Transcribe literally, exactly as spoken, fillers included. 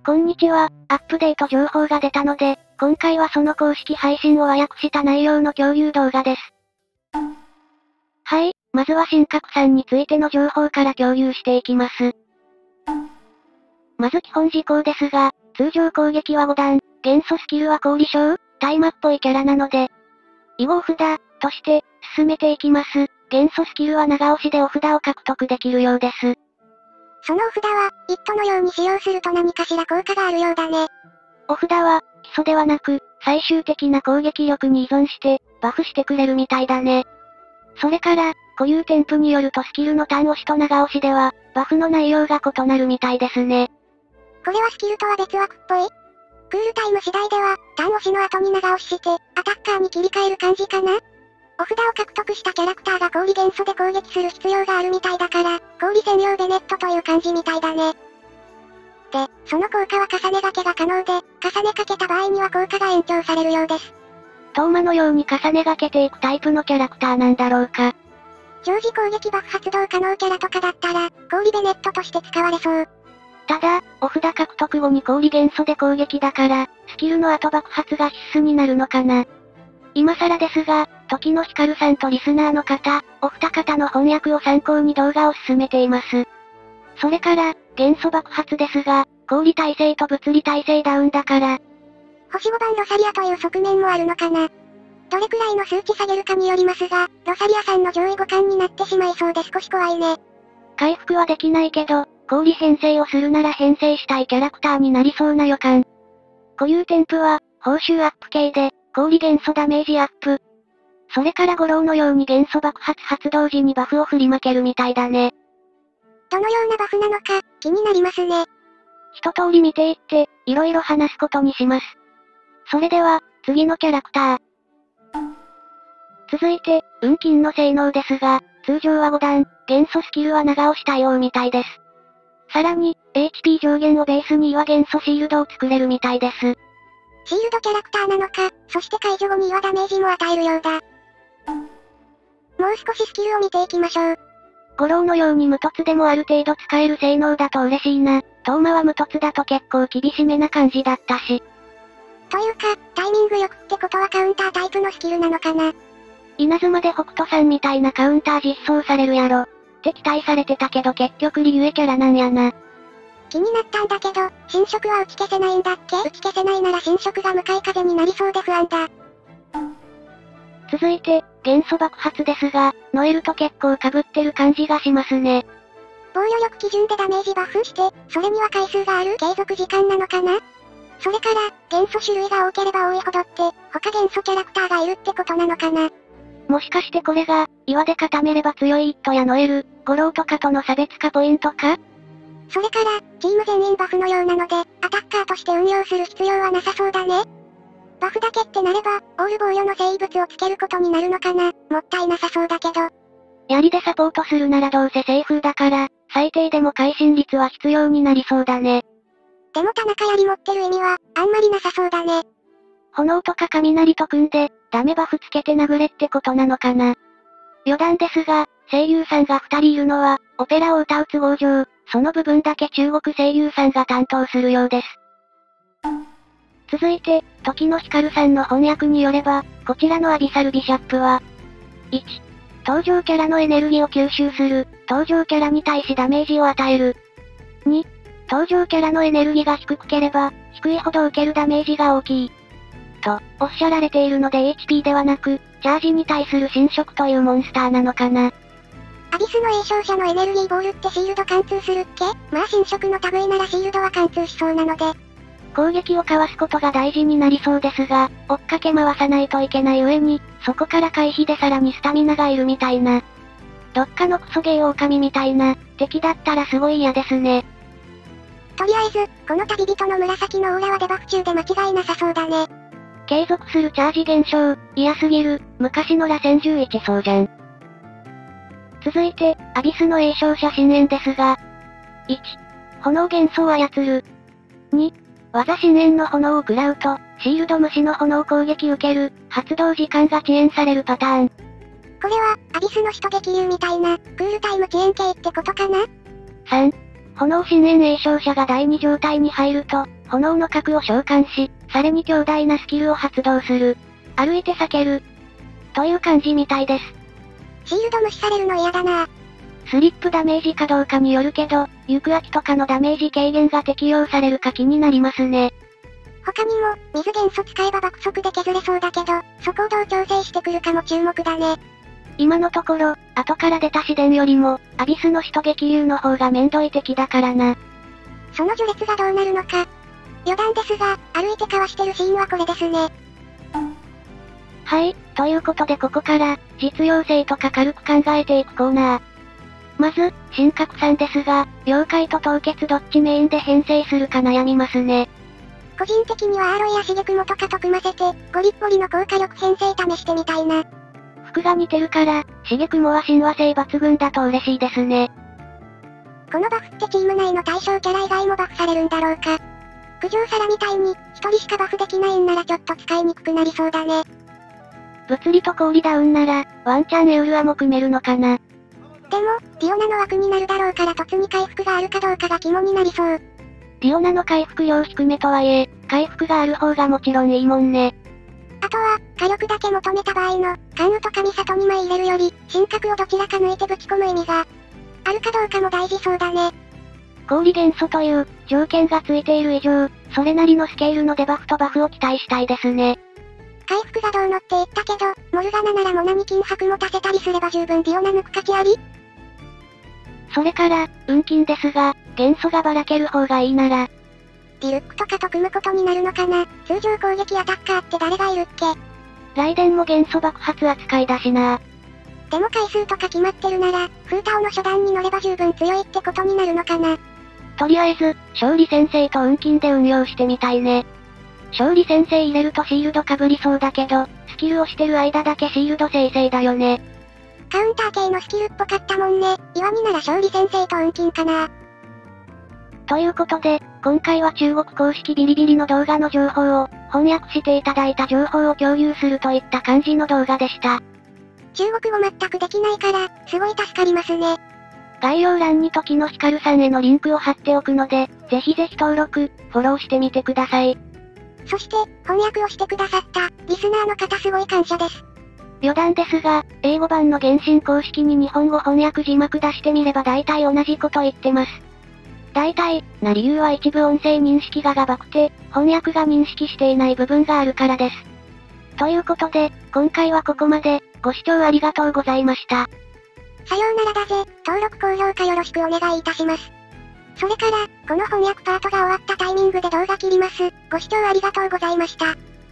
こんにちは、アップデート情報が出たので、今回はその公式配信を和訳した内容の共有動画です。はい、まずは神格さんについての情報から共有していきます。まず基本事項ですが、通常攻撃はご段、元素スキルは氷将、大魔っぽいキャラなので、囲碁札、として、進めていきます。元素スキルは長押しでお札を獲得できるようです。 そのお札は、イットのように使用すると何かしら効果があるようだね。 お札は、基礎ではなく、最終的な攻撃力に依存して、バフしてくれるみたいだね。それから、固有添付によるとスキルの単押しと長押しでは、バフの内容が異なるみたいですね。 これはスキルとは別枠っぽい？クールタイム次第では、単押しの後に長押しして、アタッカーに切り替える感じかな？お札を獲得したキャラクターが氷元素で攻撃する必要があるみたいだから、氷専用でネットという感じみたいだね。で、その効果は重ね掛けが可能で、重ね掛けた場合には効果が延長されるようです。 トーマのように重ね掛けていくタイプのキャラクターなんだろうか。 常時攻撃バフ発動可能キャラとかだったら、氷ベネットとして使われそう。 ただ、お札獲得後に氷元素で攻撃だから、スキルの後爆発が必須になるのかな。今更ですが、時のヒカルさんとリスナーの方、お二方の翻訳を参考に動画を進めています。それから、元素爆発ですが、氷耐性と物理耐性ダウンだから、 星ごばんロサリアという側面もあるのかな。どれくらいの数値下げるかによりますが、ロサリアさんの上位互換になってしまいそうで少し怖いね。 回復はできないけど、氷編成をするなら編成したいキャラクターになりそうな予感。固有添付は、報酬アップ系で、氷元素ダメージアップ。それから五郎のように元素爆発発動時にバフを振りまけるみたいだね。 どのようなバフなのか、気になりますね。 一通り見ていって、いろいろ話すことにします。それでは、次のキャラクター。続いて、運金の性能ですが、通常はご段、元素スキルは長押し対応みたいです。さらに、エイチピー 上限をベースに岩元素シールドを作れるみたいです。 シールドキャラクターなのか、そして解除後に岩ダメージも与えるようだ。もう少しスキルを見ていきましょう。 五郎のように無凸でもある程度使える性能だと嬉しいな。トーマは無凸だと結構厳しめな感じだったし。 というか、タイミングよくってことはカウンタータイプのスキルなのかな。 稲妻で北斗さんみたいなカウンター実装されるやろ。って期待されてたけど結局リユエキャラなんやな。 気になったんだけど、侵食は打ち消せないんだっけ？打ち消せないなら侵食が向かい風になりそうで不安だ。 続いて、元素爆発ですが、ノエルと結構被ってる感じがしますね。 防御力基準でダメージバフして、それには回数がある継続時間なのかな？それから、元素種類が多ければ多いほどって、他元素キャラクターがいるってことなのかな？ もしかしてこれが、岩で固めれば強いイットやノエル、五郎とかとの差別化ポイントか？ それから、チーム全員バフのようなので、アタッカーとして運用する必要はなさそうだね。バフだけってなれば、オール防御の生物をつけることになるのかな？もったいなさそうだけど。 槍でサポートするならどうせセーフだから、最低でも会心率は必要になりそうだね。 でも田中槍持ってる意味は、あんまりなさそうだね。 炎とか雷と組んで、ダメバフつけて殴れってことなのかな。余談ですが、声優さんが二人いるのは、オペラを歌う都合上、その部分だけ中国声優さんが担当するようです。続いて、時のヒカルさんの翻訳によれば、こちらのアビサルビシャップは、いち. 登場キャラのエネルギーを吸収する、登場キャラに対しダメージを与える。に. 登場キャラのエネルギーが低ければ、低いほど受けるダメージが大きい。と、おっしゃられているので エイチピー ではなく、チャージに対する侵食というモンスターなのかな。 アビスの栄唱者のエネルギーボールってシールド貫通するっけ？まあ侵食の類ならシールドは貫通しそうなので。 攻撃をかわすことが大事になりそうですが、追っかけ回さないといけない上に、そこから回避でさらにスタミナがいるみたいな。どっかのクソゲー狼みたいな、敵だったらすごい嫌ですね。 とりあえず、この旅人の紫のオーラはデバフ中で間違いなさそうだね。 継続するチャージ現象、嫌すぎる、昔の螺旋じゅういちそうじゃん。続いて、アビスの栄唱者深淵ですが、いち. 炎元素を操る。に. 技深淵の炎を食らうと、シールド無視の炎攻撃受ける、発動時間が遅延されるパターン。 これは、アビスの人撃流みたいな、クールタイム遅延系ってことかな？ さん. 炎深淵栄唱者がだいに状態に入ると、炎の核を召喚し、さらに強大なスキルを発動する。歩いて避ける。という感じみたいです。 シールド無視されるの嫌だな。 スリップダメージかどうかによるけど、行く秋とかのダメージ軽減が適用されるか気になりますね。 他にも、水元素使えば爆速で削れそうだけど、そこをどう調整してくるかも注目だね。 今のところ、後から出た試練よりも、アビスの使徒激流の方が面倒い敵だからな。 その序列がどうなるのか。余談ですが、歩いてかわしてるシーンはこれですね。 はい、ということでここから、実用性とか軽く考えていくコーナー。まず、神格さんですが、妖怪と凍結どっちメインで編成するか悩みますね。 個人的にはアーロイやシゲクモとかと組ませて、ゴリッポリの効果力編成試してみたいな。 服が似てるから、シゲクモは親和性抜群だと嬉しいですね。 このバフってチーム内の対象キャラ以外もバフされるんだろうか。九条サラみたいに、一人しかバフできないんならちょっと使いにくくなりそうだね。 物理と氷ダウンなら、ワンチャンエウルアも組めるのかな。 でも、ディオナの枠になるだろうから突に回復があるかどうかが肝になりそう。 ディオナの回復量低めとはいえ、回復がある方がもちろんいいもんね。 あとは、火力だけ求めた場合の、関羽とかミサトに枚入れるより、神格をどちらか抜いてぶち込む意味が、あるかどうかも大事そうだね。 氷元素という、条件がついている以上、それなりのスケールのデバフとバフを期待したいですね。 回復がどうのって言ったけど、モルガナならモナに金箔持たせたりすれば十分ディオナ抜く価値あり？ それから、運金ですが、元素がばらける方がいいなら、 ディルックとかと組むことになるのかな。通常攻撃アタッカーって誰がいるっけ？ 雷電も元素爆発扱いだしな。 でも回数とか決まってるなら、フータオの初段に乗れば十分強いってことになるのかな。 とりあえず、勝利先生と運金で運用してみたいね。勝利先生入れるとシールド被りそうだけど、スキルをしてる間だけシールド生成だよね。 カウンター系のスキルっぽかったもんね。岩になら勝利先生と運金かな。 ということで、今回は中国公式ビリビリの動画の情報を、翻訳していただいた情報を共有するといった感じの動画でした。 中国語全くできないから、すごい助かりますね。 概要欄に時のヒカルさんへのリンクを貼っておくので、ぜひぜひ登録、フォローしてみてください。 そして、翻訳をしてくださった、リスナーの方すごい感謝です。 余談ですが、英語版の原神公式に日本語翻訳字幕出してみれば大体同じこと言ってます。大体、な理由は一部音声認識ががバグて、翻訳が認識していない部分があるからです。ということで、今回はここまで、ご視聴ありがとうございました。 さようならだぜ、登録高評価よろしくお願いいたします。それから、この翻訳パートが終わったタイミングで動画切ります。ご視聴ありがとうございました。